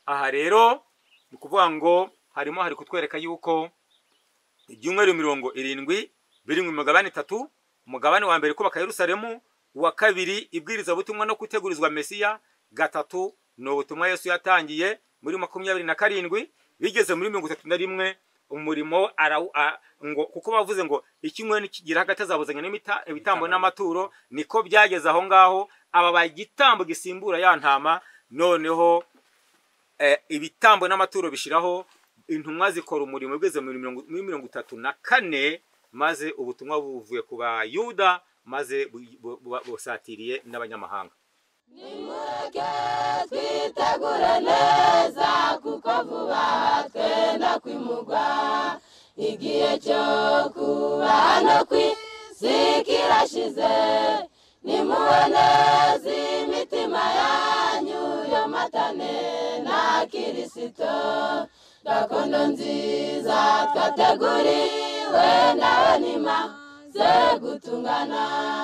aha rero ni kuvuga ngo hari kutwereka yuko ibyumweru 70 biri mu migabane 3. Umugabane wa mbere kubaka Yerusalemu, uwa kabiri ibwiriza butumwa no gutegurizwa Mesiya, gatatu no butumwa Yesu yatangiye muri 27 bigeze muri 31 umurimo ngo kuko bavuze ngo ikimwe nikigira hagati azabuzanya ibitambo n'amaturo, niko byageze aho ngaho aba bagitambo gisimbura ya ntama. Noneho ibitambo n'amaturo bishiraho, intumwa zikora umurimo ugeze muri 34, maze ubutumwa buvuye ku Bayuda maze busatiriye n'abanyamahanga. Nimureke twitegure neza kuko vuba twenda kwimurwa, igihe cyo kuba no kw'isi kirashize. Nimuwe neza imitima yanyu yomatane na Kristo, gakondo nziza twateguriwe nawe nimaze gutungana.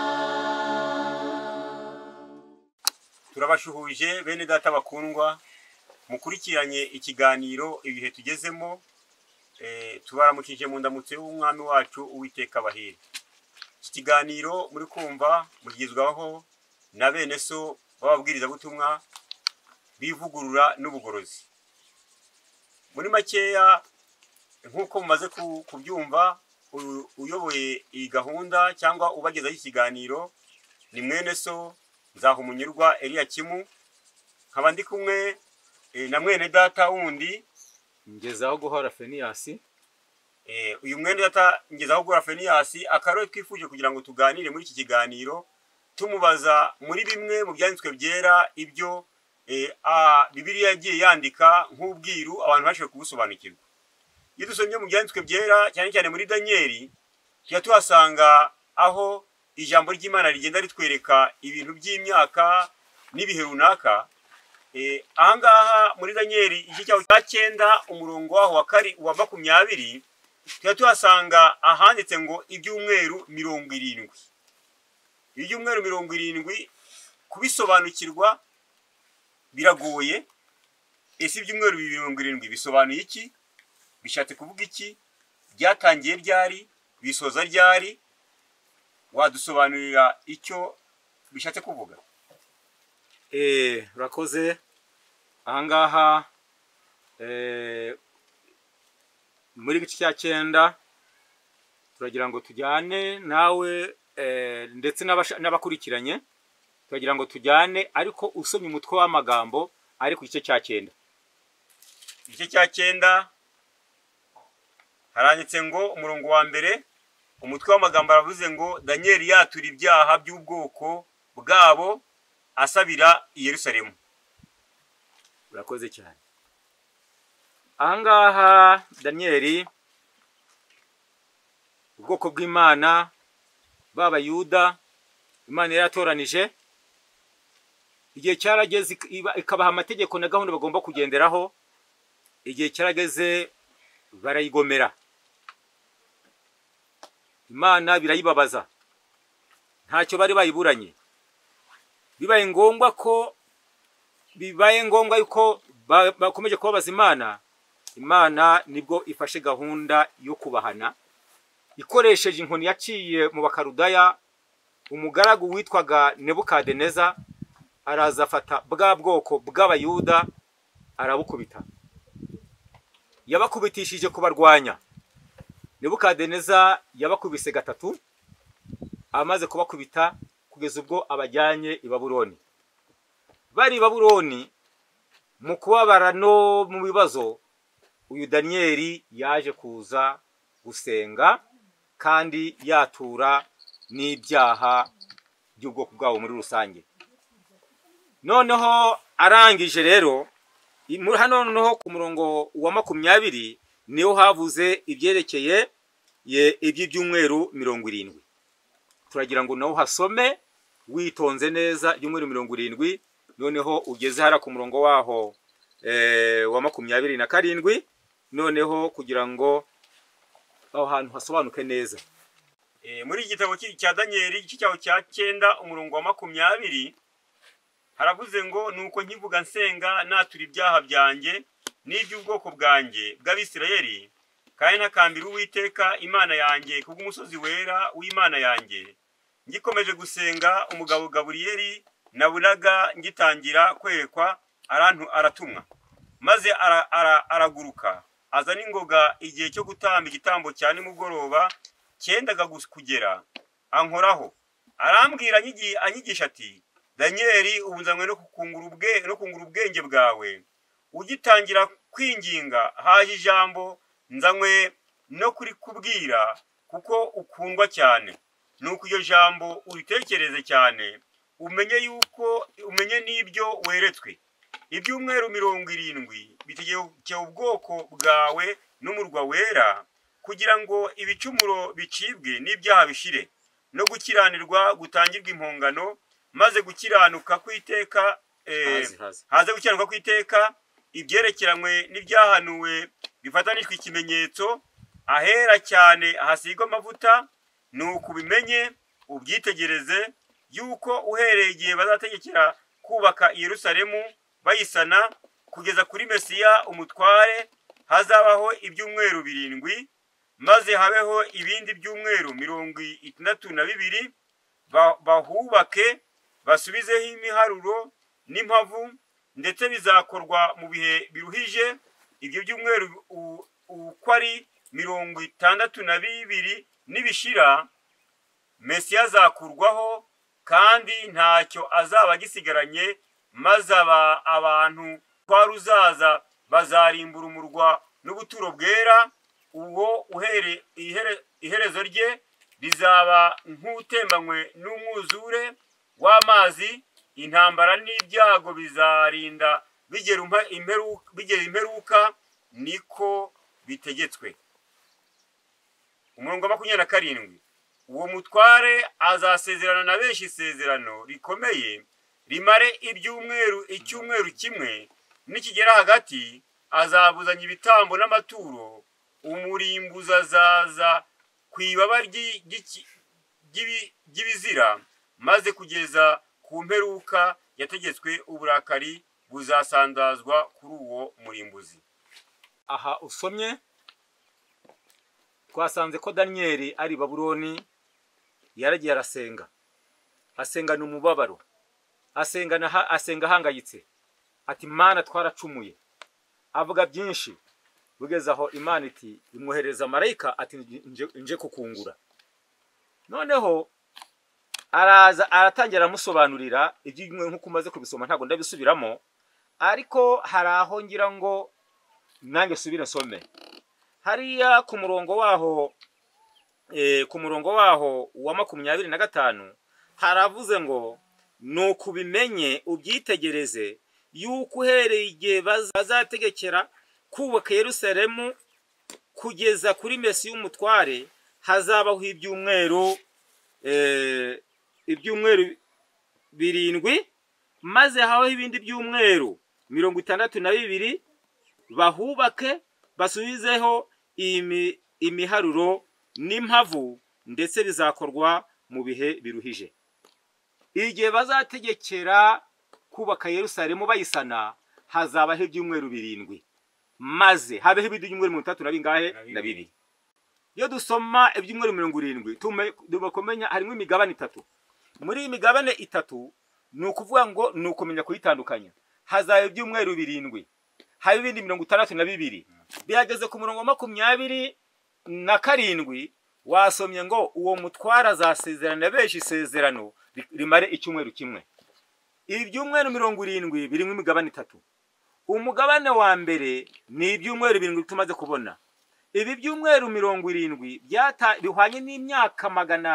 Turabashuhuje bene data bakundwa, mukurikiranye ikiganiro ibihe tugezemo. Tubaramukije mu ndamutse w'umwami wacu Uwiteka Bahire. Iki kiganiro muri kumva mugizwaho na bene so bababwiriza butumwa bivugurura n'ubugorozi. Muri makeya nkuko mumaze kubyumva, uyoboye iyi gahunda cyangwa ubagezaho ikiganiro ni mwene so Nzahumunyurwa Eliakimu, nkaba ndi kumwe na mwene data wundi Ngezaho guhora Feniyasi. Uyu mwene data Ngezaho guhora Feniyasi akaro twifuje kugira ngo tuganire muri iki kiganiro, tumubaza muri bimwe mu byanditswe byera ibyo Bibiliya yagiye yandika nk'ubwiru abantu bashoboye kubusobanukirwa. Iyo dusomye mu byanditswe byera cyane cyane muri Danieli, tuhasanga aho ijambo ry'Imana rigenda ritwereka ibintu by'imyaka n'ibihe runaka. Ahangaha muri Danieli igice cyaho cya 9 umurongo waho wa 20 tuhasanga ahanditse ngo ibyumweru 70. Ibyumweru 70 kubisobanukirwa biragoye. Ese ibyumweru 70 bisobanuye iki? Bishatse kuvuga iki? Byatangiye ryari? Bisoza ryari? Wadusobanurira icyo bishatse kuvuga? Rakoze. Ahangaha muri gice cya 9 turagira ngo tujyane nawe ndetse n'abakurikiranye, turagira ngo tujyane ariko usomye umutwe w'amagambo ari ku gice cya 9. Igice cya 9 haranditse ngo umurongo wa mbere, umutwe w'amagambo aravuze ngo Danieli yatura ibyaha by'ubwoko bwabo asabira i Yerusalemu. Urakoze cyane. Ahangaha Danieli, ubwoko bw'Imana b'Abayuda Imana yaratoranije, igihe cyarageze ikabaha amategeko na gahunda bagomba kugenderaho. Igihe cyarageze barayigomera, Imana birayibabaza, ntacyo bari bayiburanye. Bibaye ngombwa yuko bakomeje kubabaza Imana nibwo ifashe gahunda yo kubahana ikoresheje inkoni yaciye mu Bakarudaya. Umugaragu witwaga Nebukadneza araza afata bwa bwoko bw'Abayuda arabukubita, yabakubitishije kubarwanya. Nebukadneza yabakubise 3, amaze kubakubita kugeza ubwo abajyanye i Babuloni. Bari Babuloni mu kubabara no mu bibazo, uyu Danieli yaje kuza gusenga kandi yatura n'ibyaha by'ubwoko bwabo muri rusange. Noneho arangije rero, hano noneho ku murongo wa 20 niho havuze ibyerekeye iby'ibyumweru 70. Turagira ngo naho hasome witonze neza ibyumweru 70. Noneho ugeze hara ku murongo waho wa 27, noneho kugira ngo aho hantu hasobanuke neza. Muri igitabo cya Danieli igice cyaho cya 9 umurongo wa 20 haravuze ngo nuko nkivuga nsenga natura ibyaha byanjye n'iby'ubwoko bwanjye bw'Abisirayeli, kandi ntakambira Uwiteka Imana yanjye kubw'umusozi wera w'Imana yanjye. Ngikomeje gusenga, umugabo Gaburiyeli naburaga ngitangira kwerekwa aratumwa, maze araguruka aza n'ingoga igihe cyo gutamba igitambo cya nimugoroba cyendaga kugera, ankoraho arambwira anyigisha ati, Danieli, ubu nzanywe no kungura ubwenge bwawe. Ugitangira kwinginga haje ijambo nzanywe no kurikubwira kuko ukundwa cyane. Nuko iryo jambo uritekereze cyane, umenye n'ibyo weretswe. Ibyumweru 70 bitegekeye ubwoko bwawe n'umurwa wera, kugira ngo ibicumuro bicibwe n'ibyaha bishire, no gukiranirwa gutangirwa impongano, maze gukiranuka kw'iteka haze gukiranuka kw'iteka ibyerekeranywe n'ibyahanuwe bifatanishwe ikimenyetso, ahera cyane hasigwa amavuta. Nuko ubimenye ubyitegereze yuko uhereye igihe bazategekera kubaka Yerusalemu bayisana kugeza kuri Mesiya umutware hazabaho ibyumweru 7, maze habeho ibindi byumweru 62 bahubake basubizeho imiharuro n'impavu, ndetse bizakorwa mu bihe biruhije. Ibyo byumweru uko ari 62 nibishira, Mesiya azakurwaho kandi ntacyo azaba gisigaranye, maze abantu kwa ruzaza bazarimbura umurwa n'ubuturo bwera. Uwo iherezo rye rizaba nk'utembanywe n'umwuzure w'amazi. Intambara n'ibyago bizarinda bigera imperuka, niko bitegetswe. Umurongo wa 27, uwo mutware azasezerana na benshi isezerano rikomeye rimare icyumweru kimwe, nikigera hagati azabuzanya ibitambo n'amaturo. Umurimbuzi azaza ku ibaba ry'ibizira, maze kugeza ku mperuka yategetswe uburakari buzasandazwa kuri uwo murimbuzi. Aha usomye twasanze ko Danieli ari Babuloni yaragiye arasenga, asengana umubabaro, asenga ahangayitse ati, Mana twaracumuye. Avuga byinshi, bugeze aho Imana iti imwohereza marayika ati nje kukungura. Noneho aratangira amusobanurira iby'imwe nk'uko umaze kubisoma, ntago ndabisubiramo, ariko hari aho ngira ngo nange subire nsome. Hariya ku murongo waho wa 25 haravuze ngo, nuko ubimenye ubyitegereze yuko uhereye igihe bazategekera kubaka Yerusalemu kugeza kuri Mesiya umutware hazabaho ibyumweru 7, maze habaho ibindi byumweru 62 bahubake basubizeho imiharuro n'impavu, ndetse bizakorwa mu bihe biruhije. Igihe bazategekera kubaka Yerusalemu bayisana hazabaho ibyumweru 7, maze habeho ibindi byumweru 32. Iyo dusoma ibyumweru 70 tubakomenya harimo imigabane 3. Muri iyi migabane 3 ni ukuvuga ngo ni ukumenya kuyitandukanya. Hazaba ibyumweru 7, hari ibindi 62. Bihageze ku murongo wa 27 wasomye ngo uwo mutwara azasezerana benshi isezerano rimare icyumweru kimwe. Ibi byumweru 70 birimo imigabane 3. Umugabane wa mbere ni ibyumweru 7 tumaze kubona. Ibi byumweru 70 bihwanye n'imyaka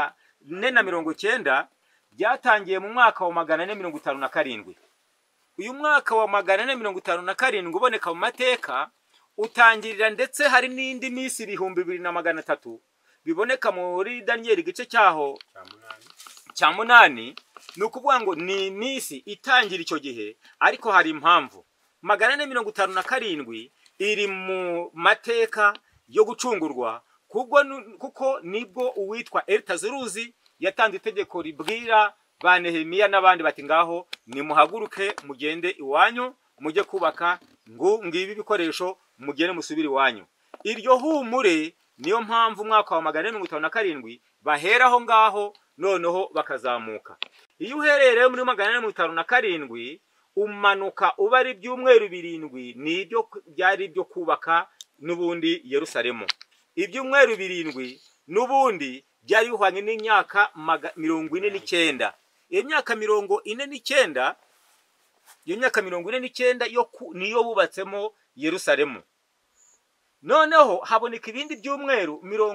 490 byatangiye mu mwaka wa 457. Uyu mwaka wa 457 uboneka mu mateka utangirira, ndetse hari n'indi minsi 2300 biboneka muri Danieli igice cyaho cya 8. Ni ukuvuga ngo ni iminsi itangira icyo gihe, ariko hari impamvu. 457 iri mu mateka yo gucungurwa, kuko nibwo uwitwa Elitazuruzi yatanze itegeko ribwira ba Nehemiya n'abandi bati ngaho nimuhaguruke mugende iwanyu mujye kubaka ngibi bikoresho mugende musubire iwanyu. Iryo humure niyo mpamvu umwaka wa 457 baheraho ngaho noneho bakazamuka. Iyo uherereye muri 457 umanuka uba ari ibyumweru 7 nibyo byari byo kubaka n'ubundi Yerusalemu. Ibyumweru 7 n'ubundi byari bihwanye n'imyaka 49. Imyaka 49, iyo myaka 49 niyo bubatsemo Yerusalemu. Noneho haboneka ibindi byumweru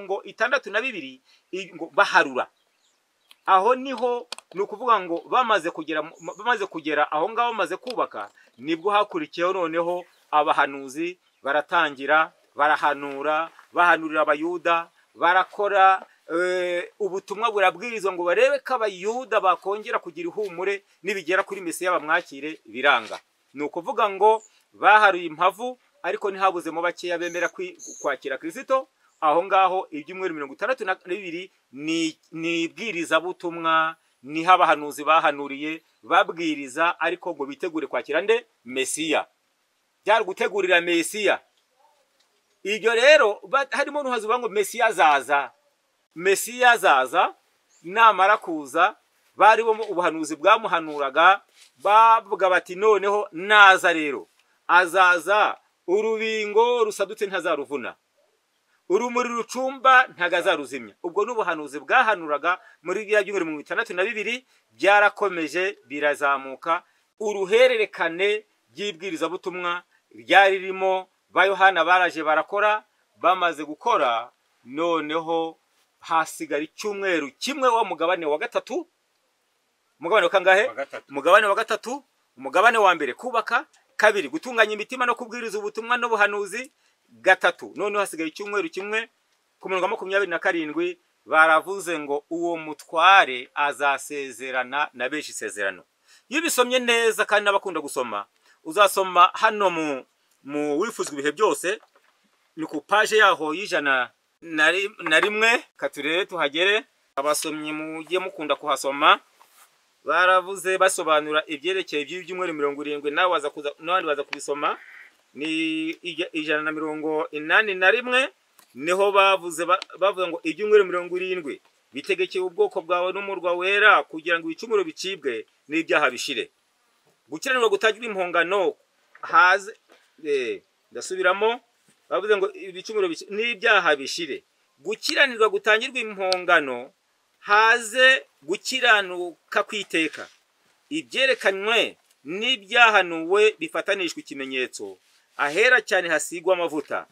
62 ngo baharura. Aho niho nukuvuga ngo bamaze kugera aho ngaho bamaze kubaka, nibwo hakurikiyeho noneho abahanuzi baratangira bahanurira abayuda, barakora ubutumwa burabwirizwa ngo barebe ko abayuda bakongera kugira ihumure nibigera kuri Mesiya bamwakire biranga. Nukuvuga ngo baharuye impavu ariko ntihabuzemo bakeya bemera kwakira Kristo. Aho ngaho ibyumweru 62 ni ibwiriza butumwa, ni abahanuzi bahanuriye babwiriza ariko ngo bitegure kwakira nde Mesiya, byari gutegurira Mesiya. Iryo rero harimo n'uhazi ngo Mesiya azaza namara kuza, bari bo ubuhanuzi bwamuhanuraga bavuga bati noneho naza rero azaza urubingo rusadutse ntazaruvuna, urumuri rucumba ntagazaruzimya. Ubwo n'ubuhanuzi bwahanuraga muri bya byumweru 62 byarakomeje birazamuka. Uruhererekane by'ibwiriza butumwa ryari ririmo ba Yohana baraje barakora, bamaze gukora noneho hasigara icyumweru kimwe wa mugabane wa gatatu. Mugabane kangahe? Mugabane wa gatatu. Umugabane wa mbere kubaka, kabiri gutunganya imitima no kubwiriza ubutumwa n'ubuhanuzi, gatatu noneho hasigaye icyumweru kimwe. Ku 27 baravuze ngo uwo mutware azasezerana na benshi isezerano. Iyo bisomye neza kandi n'abakunda gusoma, uzasoma hano mu wifuzwa ibihe byose, ni ku page yaho y'ijana na rimwe. Katurere tuhagere, abasomyi mujye mukunda kuhasoma. Baravuze basobanura ibyerekeye iby'umweru 70 n'abandi baza kubisoma. Ni 181 niho bavuze ngo iby'umweru 70 bitegekeye ubwoko bwawe n'umurwa wera kugira ngo ibicumuro bicibwe n'ibyaha bishire. Gukiranirwa gutagira impongano haze ndasubiramo, bavuze ngo ibicumuro n'ibyaha bishire. Gukiranirwa gutangirwa impongano haze gukiranuka kwiteka. Ibyerekanywe n'ibyahanuwe bifatanishwa ikimenyetso, ahera cyane hasigwa amavuta.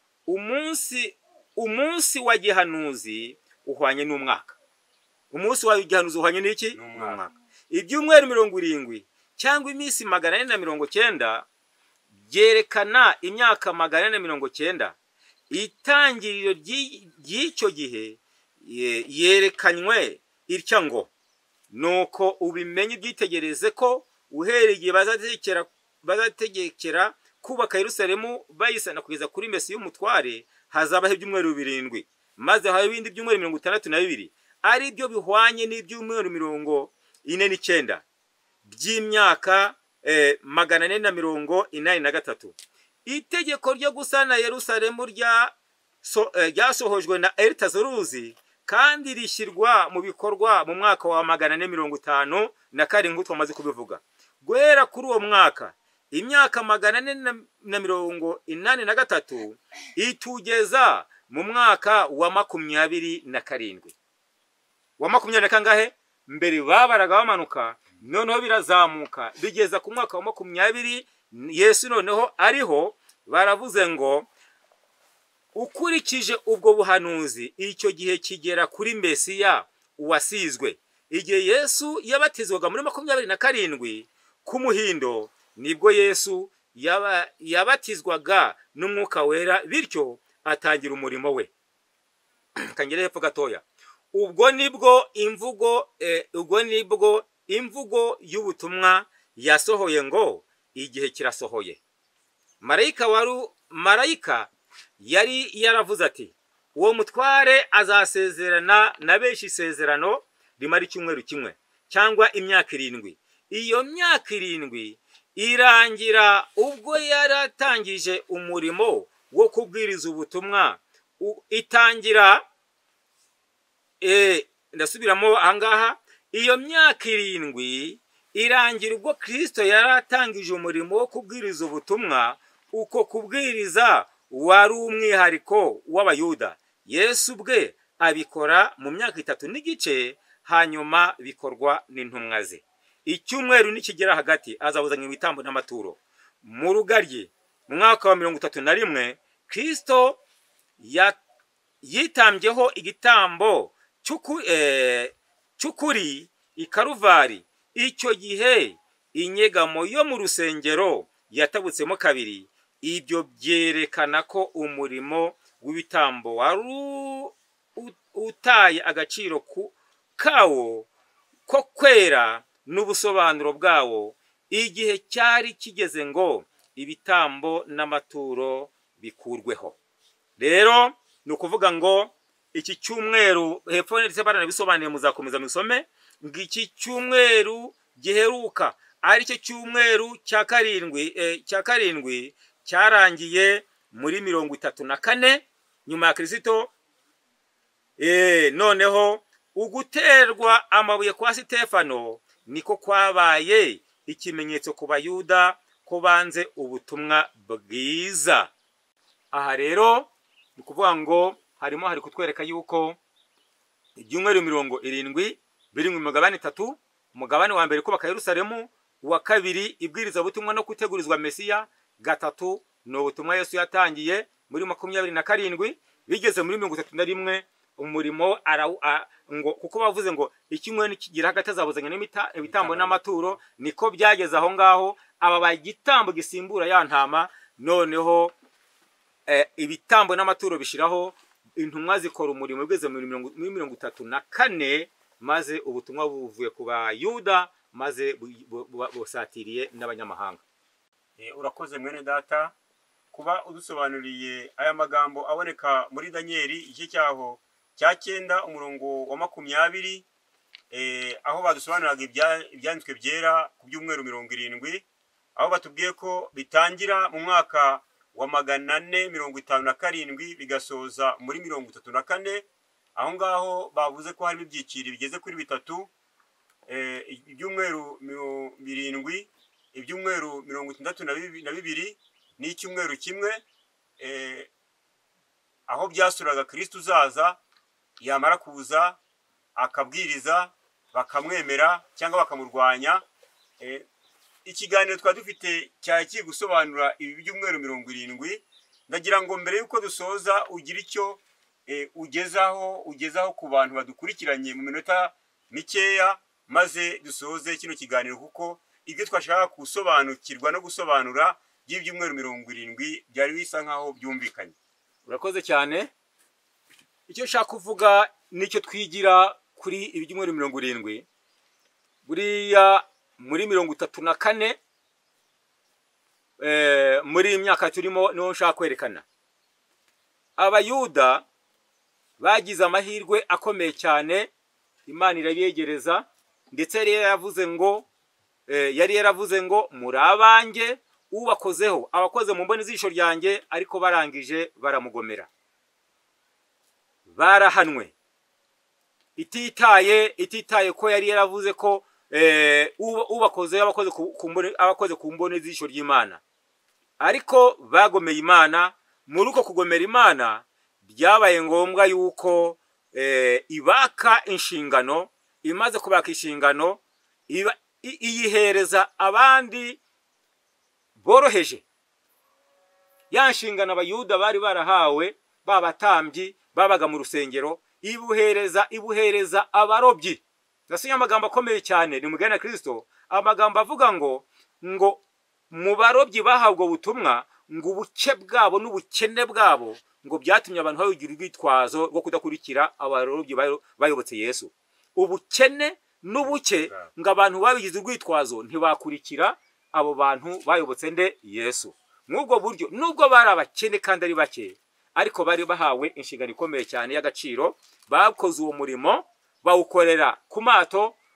Umunsi wa gihanuzi uhwanye n'umwaka. Umunsi wa gihanuzi uhwanye n'iki? N'umwaka. Ibyumweru 70 cyangwa iminsi 490 byerekana imyaka 490. Itangiriro ry'icyo gihe yerekanywe itya ngo nuko ubimenye byitegereze ko uhereye bazategekera kubaka Yerusalemu bayisana kugeza kuri Mesiya y'umutware hazabaho ibyumweru 7, maze hawe ibindi byumweru 62 ari byo bihwanye n'ibyumweru 49 by'imyaka 483. Itegeko ryo gusana Yerusalemu ryasohojwe na Aritazeruzi kandi rishyirwa mu bikorwa mu mwaka wa 457 twamaze kubivuga. Guhera kuri uwo mwaka imyaka 483 itugeza mu mwaka wa 27. Wa 20 kangahe? Mbere babaraga bamanuka, noneho birazamuka bigeza ku mwaka wa 20. Yesu noneho ariho. Baravuze ngo ukurikije ubwo buhanuzi icyo gihe kigera kuri Mesiya uwasizwe. Igihe Yesu yabatizwaga muri 27 ku Muhindo, nibwo Yesu yabatizwaga n'umwuka wera, bityo atangira umurimo we. Kangere hepfo gatoya. Ubwo nibwo imvugo y'ubutumwa yasohoye ngo igihe kirasohoye. Marayika yari yaravuze ati uwo mutware azasezerana na benshi isezerano rimara icyumweru kimwe, cyangwa imyaka 7. Iyo myaka 7 irangira ubwo yaratangije umurimo wo kubwiriza ubutumwa. Itangira ndasubiramo ahangaha, iyo myaka 7 irangira ubwo Kristo yaratangije umurimo wo kubwiriza ubutumwa. Uko kubwiriza wari umwihariko w'abayuda. Yesu bwe abikora mu myaka 3 n'igice, hanyuma bikorwa n'intumwa ze. Icyumweru nikigera hagati azabuzanya ibitambo n'amaturo. Mu rugaryi mu mwaka wa 31 Kristo yitambyeho igitambo cy'ukuri i Karuvari. Icyo gihe inyegamo yo mu rusengero yatabutsemo kabiri. Ibyo byerekana ko umurimo w'ibitambo wari utaye agaciro kawo ko kwera n'ubusobanuro bwawo. Igihe cyari kigeze ngo ibitambo n'amaturo bikurweho. Rero ni ukuvuga ngo iki cyumweru hepfo ndetse baranabisobanuye, muzakomeza musome, ngo iki cyumweru giheruka ari cyo cyumweru cya karindwi cyarangiye muri 34 nyuma ya Kristo. Noneho uguterwa amabuye kwa Sitefano niko kwabaye ikimenyetso ku bayuda ko banze ubutumwa bwiza. Aha rero ni kuvuga ngo hari kutwereka yuko ibyumweru 70 biri mu migabane 3. Umugabane wa mbere kubaka Yerusalemu, uwa kabiri ibwiriza ubutumwa no kutegurizwa Mesiya, gatatu no ubutumwa Yesu yatangiye muri 27. Bigeze muri 31 umurimo ngo kuko bavuze ngo icyumweru nikigira hagati azabuzanya ibitambo n'amaturo, niko byageze aho ngaho aba bagitambo gisimbura ya ntama. Noneho ibitambo n'amaturo bishiraho, intumwa zikora umurimo ugeze muri 34, maze ubutumwa buvuye ku bayuda, maze busatiriye n'abanyamahanga. Urakoze mwene data kuba udusobanuriye aya magambo aboneka muri Danieli igice cyaho cya 9 umurongo wa 20, aho badusobanuraga ibyanditswe byera ku byumweru 70, aho batubwiye ko bitangira mu mwaka wa 457 bigasoza muri 34. Aho ngaho bavuze ko hari ibyiciro bigeze kuri 3, ibyumweru 7, ibyumweru 62 n'icyumweru kimwe, aho byasuraga Kristo uzaza, yamara kuza akabwiriza, bakamwemera cyangwa bakamurwanya. Ikiganiro twa dufite cyaki gusobanura ibi byumweru 70. Ndagira ngo mbere yuko dusoza ugira icyo ugezaho ku bantu badukurikiranye mu minota mikeya, maze dusoze kino kiganiro, kuko ibyo twashaka gusobanukirwa no gusobanura by'ibyumweru 70 byari bisa nkaho byumvikanye. Urakoze cyane. Icyo shaka kuvuga nicyo twigira kuri ibyumweru 70. Buriya muri 34 muri imyaka turimo niho nshaka kwerekana. Abayuda bagize amahirwe akomeye cyane, Imana irabiyegereza, ndetse yari yaravuze ngo muri abanjye ubakozeho, abakoze mu mboni z'ijisho ryanjye, ariko barangije baramugomera, barahanwe. Ititaye ko yari yaravuze ko ubakoze abakoze ku mboni z'ijisho ry'Imana, ariko bagomeye Imana. Muri uko kugomera Imana byabaye ngombwa yuko ibaka inshingano. Imaze kubaka inshingano iyihereza abandi boroheje. Ya nshingano abayuda bari barahawe, babatambyi babaga mu rusengero, ibuhereza abarobyi. Nasinya amagambo akomeye cyane ni mugana Kristo, amagambo avuga ngo mu barobyi bahabwa ubutumwa, ngo ubuke bwabo n'ubukene bwabo ngo byatumye abantu bagira urwitwazo rwo kudakurikira abarobyi bayobotse Yesu. Ubukene n'ubuke ngo abantu babigize urwitwazo ntibakurikira abo bantu bayobotse nde Yesu. Mwubwo buryo nubwo bari abakene kandi ari bake, ariko bari bahawe inshingano ikomeye cyane y'agaciro. Bakoze uwo murimo bawukorera ku mato,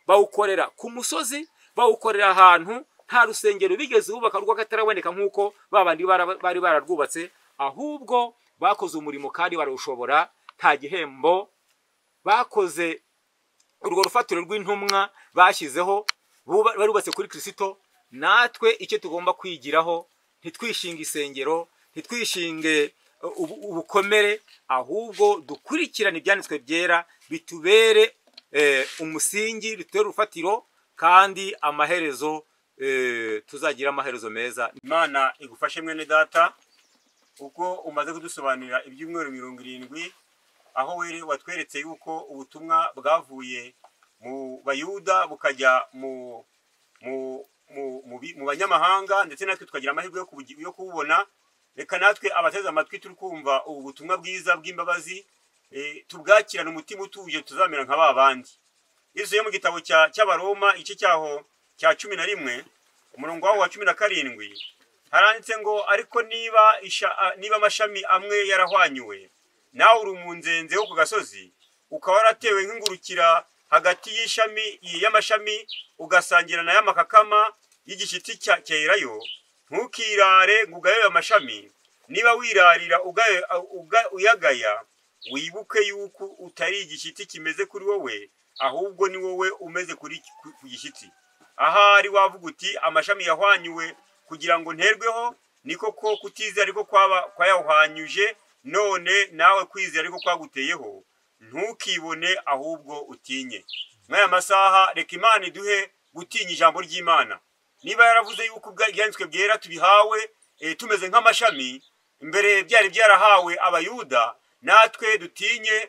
bawukorera ku musozi, bawukorera ahantu nta rusengero bigeze bubaka rw'akataraboneka nk'uko babandi bari bararwubatse, ahubwo bakoze umurimo kandi barawushobora, nta gihembo. Bakoze urwo rufatiro rw'intumwa bashyizeho, barubatse kuri Kristo. Natwe icyo tugomba kwigiraho, ntitwishinge isengero, ntitwishinge ubukomere, ahubwo dukurikirane ibyanditswe byera, bitubere umusingi, bitubere urufatiro, kandi amaherezo tuzagira amaherezo meza. Imana igufashe mwene data, uko umaze kudusobanurira ibyumweru 70, aho were watweretse yuko ubutumwa bwavuye mu Bayuda bukajya mu banyamahanga, ndetse natwe tukagira amahirwe yo kububona. Reka natwe abateze amatwi turi kumva ubu butumwa bwiza bw'imbabazi, tubwakirana umutima utuje, tuzamera nka babandi. Yesu mu gitabo cy'Abaroma igice cyaho cya 11 umurongo wa 17 haranditse ngo, ariko niba amashami amwe yarahwanyuwe, nawe uri umunzenze wo ku gasozi, ukaba waratewe nk'ingurukira hagati y'amashami, ugasangira na y'amakakama y'igishitsi cyerayo, ntukirare ngo ugaye amashami. Niba wirarira uyagaya, wibuke yuko utari igishitsi kimeze kuri wowe, ahubwo ni wowe umeze ku gishitsi. Ahari wavuga uti amashami yahwanyuwe kugira ngo nterweho, niko ko kutizera ariko kwayahwanyuje, none nawe kwizera ariko kwaguteyeho. Ntukibone ahubwo utinye. Mwaya masaha reka Imana iduhe gutinya ijambo ry'Imana. Niba yaravuze yuko ibyanditswe byera tubihawe tumeze nk'amashami, imbere byari byarahawe Abayuda, natwe dutinye,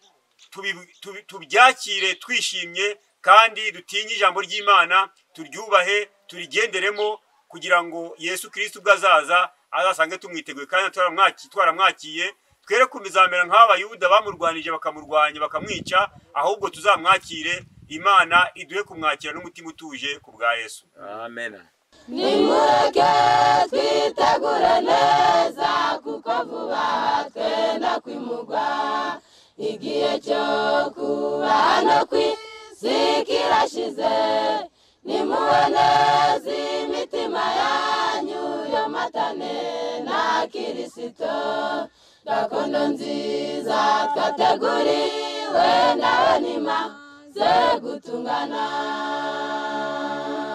tubyakire twishimye, kandi dutinye ijambo ry'Imana, turyubahe, turigenderemo, kugira ngo Yesu Kristo ubwazaza azasange tumwiteguye kandi twaramwakiye. Twere kumizamera nk'Abayuda bamurwanije bakamurwanya bakamwica, ahubwo tuzamwakire. Imana iduhe kumwakira n'umutima utuje ku bwa Yesu. Amen. Nimureke twitegure neza, kuko vuba twenda kwimurwa. Igihe cyo kuba hano ku isi kirashize. Nimubaneze imitima yanyu yomatane na Kristo. Gakondo nziza twateguriwe nawe nimaze gutungana.